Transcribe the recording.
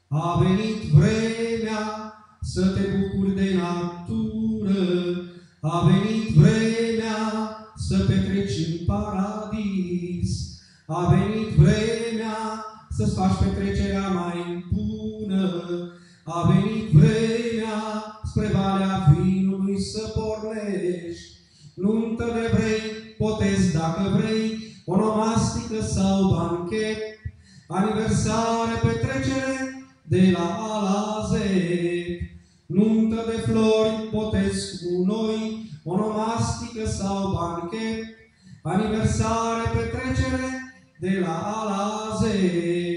A venit vremea să te bucuri de natură, a venit vremea să petreci în paradis, a venit vremea să-ți faci petrecerea mai bună, a venit vremea spre Valea Vinului să pornești. Nuntă de vrei, botez dacă vrei, onomastică sau banchet, aniversare, petrecere de la A la Z. Nuntă de flori, botez cu noi, onomastică sau banchet, aniversare, petrecere de la A la Z.